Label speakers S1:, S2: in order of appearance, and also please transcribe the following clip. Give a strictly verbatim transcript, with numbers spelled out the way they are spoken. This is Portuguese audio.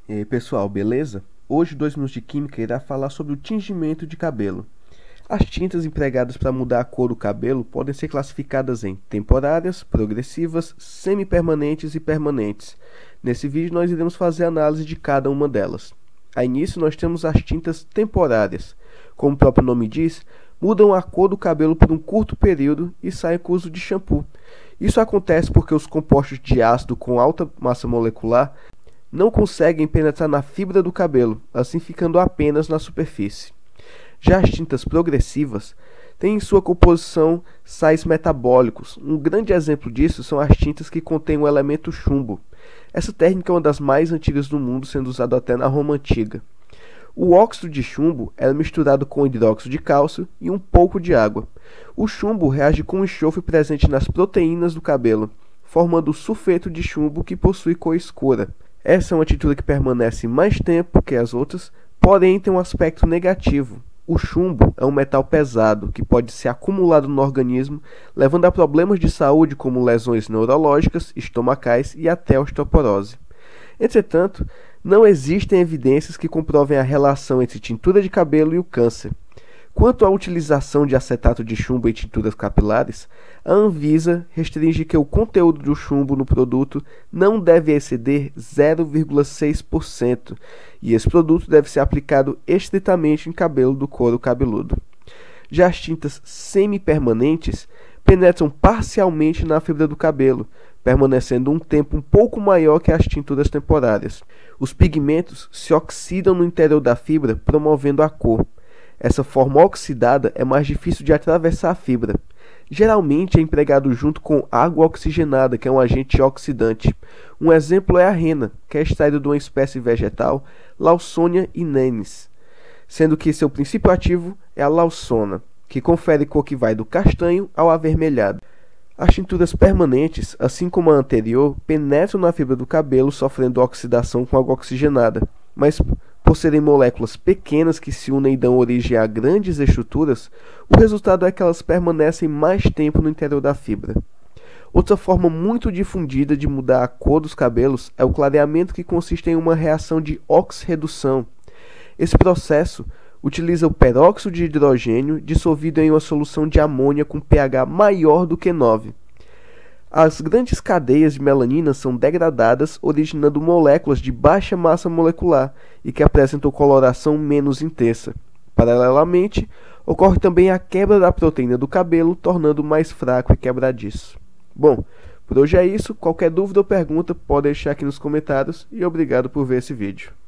S1: E aí, pessoal, beleza? Hoje o dois minutos de Química irá falar sobre o tingimento de cabelo. As tintas empregadas para mudar a cor do cabelo podem ser classificadas em temporárias, progressivas, semipermanentes e permanentes. Nesse vídeo nós iremos fazer análise de cada uma delas. A início nós temos as tintas temporárias. Como o próprio nome diz, mudam a cor do cabelo por um curto período e saem com o uso de shampoo. Isso acontece porque os compostos de ácido com alta massa molecular não conseguem penetrar na fibra do cabelo, assim ficando apenas na superfície. Já as tintas progressivas têm em sua composição sais metabólicos. Um grande exemplo disso são as tintas que contêm o elemento chumbo. Essa técnica é uma das mais antigas do mundo, sendo usada até na Roma Antiga. O óxido de chumbo é misturado com hidróxido de cálcio e um pouco de água. O chumbo reage com o enxofre presente nas proteínas do cabelo, formando o sulfeto de chumbo que possui cor escura. Essa é uma tintura que permanece mais tempo que as outras, porém tem um aspecto negativo. O chumbo é um metal pesado que pode ser acumulado no organismo, levando a problemas de saúde como lesões neurológicas, estomacais e até osteoporose. Entretanto, não existem evidências que comprovem a relação entre tintura de cabelo e o câncer. Quanto à utilização de acetato de chumbo em tinturas capilares, a Anvisa restringe que o conteúdo do chumbo no produto não deve exceder zero vírgula seis por cento e esse produto deve ser aplicado estritamente em cabelo do couro cabeludo. Já as tintas semipermanentes penetram parcialmente na fibra do cabelo, permanecendo um tempo um pouco maior que as tinturas temporárias. Os pigmentos se oxidam no interior da fibra, promovendo a cor. Essa forma oxidada é mais difícil de atravessar a fibra. Geralmente é empregado junto com água oxigenada, que é um agente oxidante. Um exemplo é a rena, que é extraída de uma espécie vegetal, Lawsonia inensis, sendo que seu princípio ativo é a lawsona, que confere cor que vai do castanho ao avermelhado. As tinturas permanentes, assim como a anterior, penetram na fibra do cabelo sofrendo oxidação com água oxigenada, mas por serem moléculas pequenas que se unem e dão origem a grandes estruturas, o resultado é que elas permanecem mais tempo no interior da fibra. Outra forma muito difundida de mudar a cor dos cabelos é o clareamento, que consiste em uma reação de oxirredução. Esse processo utiliza o peróxido de hidrogênio dissolvido em uma solução de amônia com pH maior do que nove. As grandes cadeias de melanina são degradadas, originando moléculas de baixa massa molecular e que apresentam coloração menos intensa. Paralelamente, ocorre também a quebra da proteína do cabelo, tornando mais fraco e quebradiço. Bom, por hoje é isso. Qualquer dúvida ou pergunta pode deixar aqui nos comentários e obrigado por ver esse vídeo.